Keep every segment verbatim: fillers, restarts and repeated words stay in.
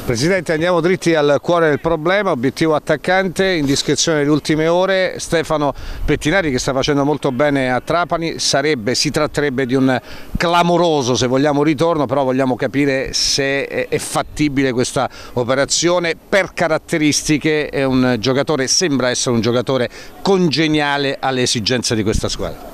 Presidente, andiamo dritti al cuore del problema, obiettivo attaccante, indiscrezione delle ultime ore, Stefano Pettinari che sta facendo molto bene a Trapani, sarebbe, si tratterebbe di un clamoroso, se vogliamo, ritorno, però vogliamo capire se è fattibile questa operazione. Per caratteristiche è un giocatore, sembra essere un giocatore congeniale alle esigenze di questa squadra.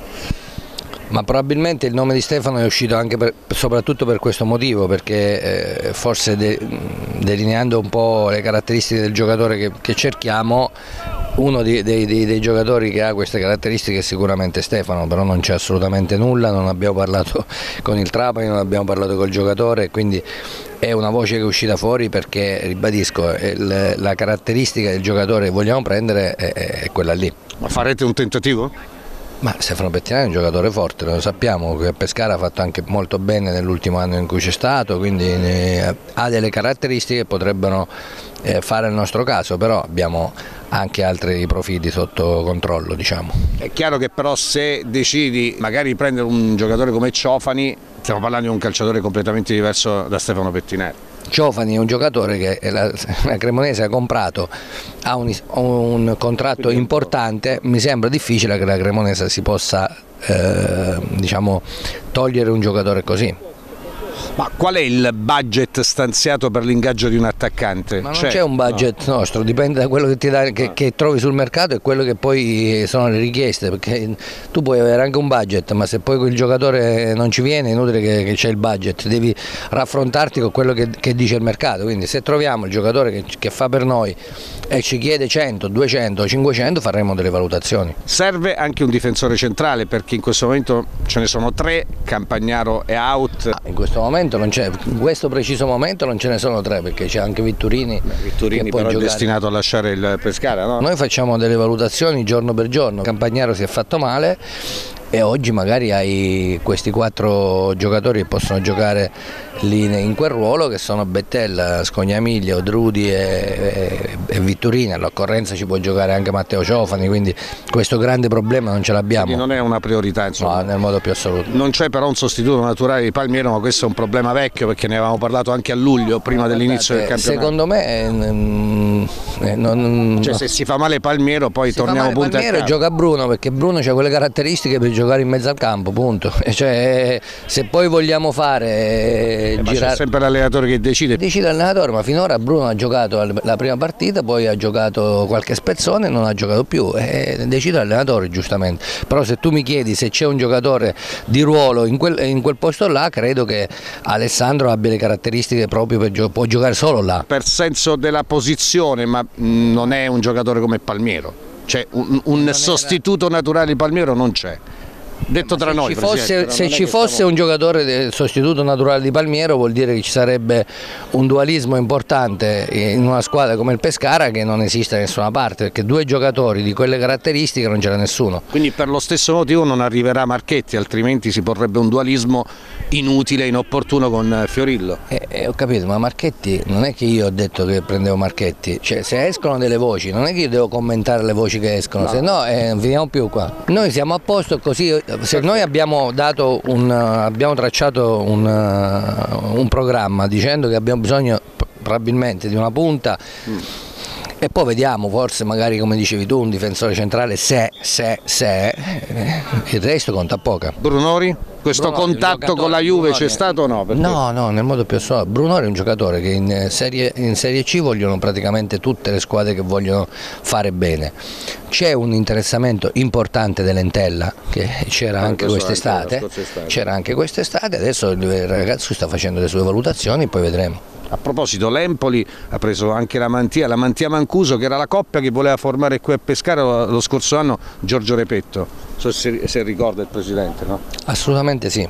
Ma probabilmente il nome di Stefano è uscito anche per, soprattutto per questo motivo, perché eh, forse de, delineando un po' le caratteristiche del giocatore che, che cerchiamo, uno dei, dei, dei giocatori che ha queste caratteristiche è sicuramente Stefano, però non c'è assolutamente nulla, non abbiamo parlato con il Trapani, non abbiamo parlato col giocatore, quindi è una voce che è uscita fuori perché, ribadisco, il, la caratteristica del giocatore che vogliamo prendere è, è quella lì. Ma farete un tentativo? Ma Stefano Pettinari è un giocatore forte, lo sappiamo, che a Pescara ha fatto anche molto bene nell'ultimo anno in cui c'è stato, quindi eh, ha delle caratteristiche che potrebbero eh, fare il nostro caso, però abbiamo anche altri profili sotto controllo, diciamo. È chiaro che però se decidi magari di prendere un giocatore come Ciofani, stiamo parlando di un calciatore completamente diverso da Stefano Pettinari. Ciofani è un giocatore che la, la Cremonese ha comprato, ha un, un contratto importante, mi sembra difficile che la Cremonese si possa eh, diciamo, togliere un giocatore così. Ma qual è il budget stanziato per l'ingaggio di un attaccante? Ma non c'è un budget no. nostro, dipende da quello che, ti dà, che, no. che trovi sul mercato e quello che poi sono le richieste, perché tu puoi avere anche un budget, ma se poi quel giocatore non ci viene è inutile che, che c'è il budget, devi raffrontarti con quello che, che dice il mercato, quindi se troviamo il giocatore che, che fa per noi e ci chiede cento, duecento, cinquecento faremo delle valutazioni. Serve anche un difensore centrale perché in questo momento ce ne sono tre, Campagnaro è out. Ah, in questo momento non c'è, in questo preciso momento non ce ne sono tre perché c'è anche Vitturini. Beh, Vitturini però è destinato a lasciare il Pescara, no? Noi facciamo delle valutazioni giorno per giorno, Campagnaro si è fatto male e oggi magari hai questi quattro giocatori che possono giocare lì in quel ruolo, che sono Bettella, Scognamiglio, Drudi e, e, e Vitturini. All'occorrenza ci può giocare anche Matteo Ciofani, quindi questo grande problema non ce l'abbiamo. Quindi non è una priorità, insomma. No, nel modo più assoluto. Non c'è però un sostituto naturale di Palmiero, ma questo è un problema vecchio perché ne avevamo parlato anche a luglio, prima dell'inizio del campionato. Secondo me eh, non, cioè, se si fa male Palmiero poi si torniamo punto a capo. Gioca Bruno perché Bruno ha quelle caratteristiche per giocare in mezzo al campo, punto. Cioè, se poi vogliamo fare eh, eh, girare... c'è sempre l'allenatore che decide. Decide l'allenatore, ma finora Bruno ha giocato la prima partita, poi ha giocato qualche spezzone e non ha giocato più, e decide l'allenatore giustamente. Però se tu mi chiedi se c'è un giocatore di ruolo in quel, in quel posto là, credo che Alessandro abbia le caratteristiche proprio per giocare, può giocare solo là. Per senso della posizione, ma non è un giocatore come Palmiero, cioè un, un sostituto naturale di Palmiero non c'è. Detto tra se noi, ci fosse, se ci fosse stiamo... un giocatore sostituto naturale di Palmiero vuol dire che ci sarebbe un dualismo importante in una squadra come il Pescara che non esiste da nessuna parte, perché due giocatori di quelle caratteristiche non c'era nessuno. Quindi per lo stesso motivo non arriverà Marchetti, altrimenti si porrebbe un dualismo inutile, inopportuno con Fiorillo. Eh, eh, ho capito, ma Marchetti non è che io ho detto che prendevo Marchetti, cioè se escono delle voci non è che io devo commentare le voci che escono, no. Se no eh, non finiamo più qua. Noi siamo a posto così. Se noi abbiamo, dato un, abbiamo tracciato un, un programma dicendo che abbiamo bisogno probabilmente di una punta mm. e poi vediamo, forse magari come dicevi tu, un difensore centrale se, se, se, il resto conta poco. Brunori? Questo Brunori, contatto con la Juve c'è stato o no? Perché... No, no, nel modo più assoluto. Brunori è un giocatore che in serie, in serie C vogliono praticamente tutte le squadre che vogliono fare bene. C'è un interessamento importante dell'Entella che c'era anche quest'estate, c'era anche quest'estate, adesso il ragazzo sta facendo le sue valutazioni, poi vedremo. A proposito, l'Empoli ha preso anche la Mantia, la Mantia Mancuso, che era la coppia che voleva formare qui a Pescara lo scorso anno Giorgio Repetto, so se, se ricorda il presidente, no? Assolutamente sì.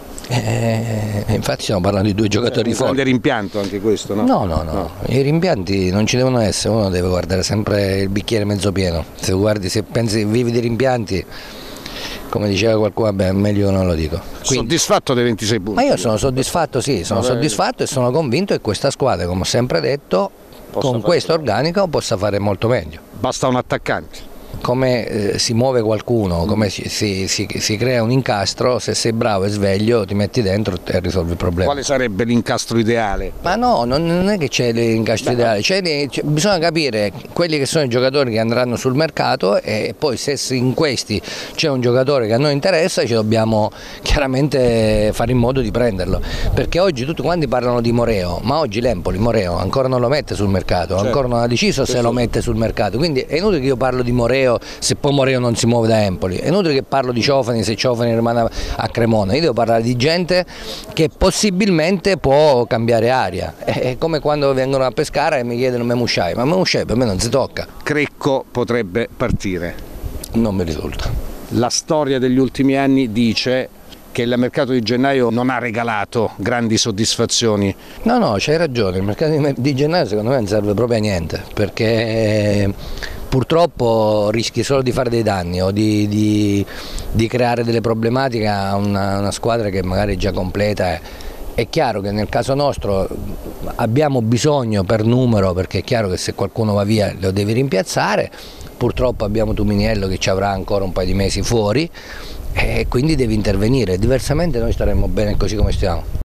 Eh, infatti stiamo parlando di due giocatori un forti. Un grande rimpianto anche questo, no? No, no, no, no. I rimpianti non ci devono essere, uno deve guardare sempre il bicchiere mezzo pieno. Se guardi, se pensi, vivi di rimpianti, come diceva qualcuno, beh, meglio non lo dico. Quindi, soddisfatto dei ventisei punti? Ma io sono soddisfatto, sì, sono soddisfatto e sono convinto che questa squadra, come ho sempre detto, possa con questo organico possa fare molto meglio. Basta un attaccante? come eh, si muove qualcuno, come si, si, si, si crea un incastro, se sei bravo e sveglio ti metti dentro e risolvi il problema. Quale sarebbe l'incastro ideale? Ma no, non, non è che c'è l'incastro Beh, ideale, c'è, c'è, bisogna capire quelli che sono i giocatori che andranno sul mercato e poi se in questi c'è un giocatore che a noi interessa ci dobbiamo chiaramente fare in modo di prenderlo, perché oggi tutti quanti parlano di Moreo, ma oggi l'Empoli Moreo ancora non lo mette sul mercato, certo. ancora non ha deciso se lo mette sul mercato, quindi è inutile che io parlo di Moreo se poi Moreo non si muove da Empoli, è inutile che parlo di Ciofani se Ciofani rimane a Cremona, io devo parlare di gente che possibilmente può cambiare aria, è come quando vengono a pescare e mi chiedono Memusciai, ma Memusciai per me non si tocca. Crecco potrebbe partire? Non mi risulta. La storia degli ultimi anni dice che il mercato di gennaio non ha regalato grandi soddisfazioni. No, no, c'hai ragione, il mercato di gennaio secondo me non serve proprio a niente, perché purtroppo rischi solo di fare dei danni o di, di, di creare delle problematiche a una, una squadra che magari è già completa. È chiaro che nel caso nostro abbiamo bisogno per numero, perché è chiaro che se qualcuno va via lo devi rimpiazzare, purtroppo abbiamo Tuminiello che ci avrà ancora un paio di mesi fuori e quindi devi intervenire, diversamente noi staremmo bene così come stiamo.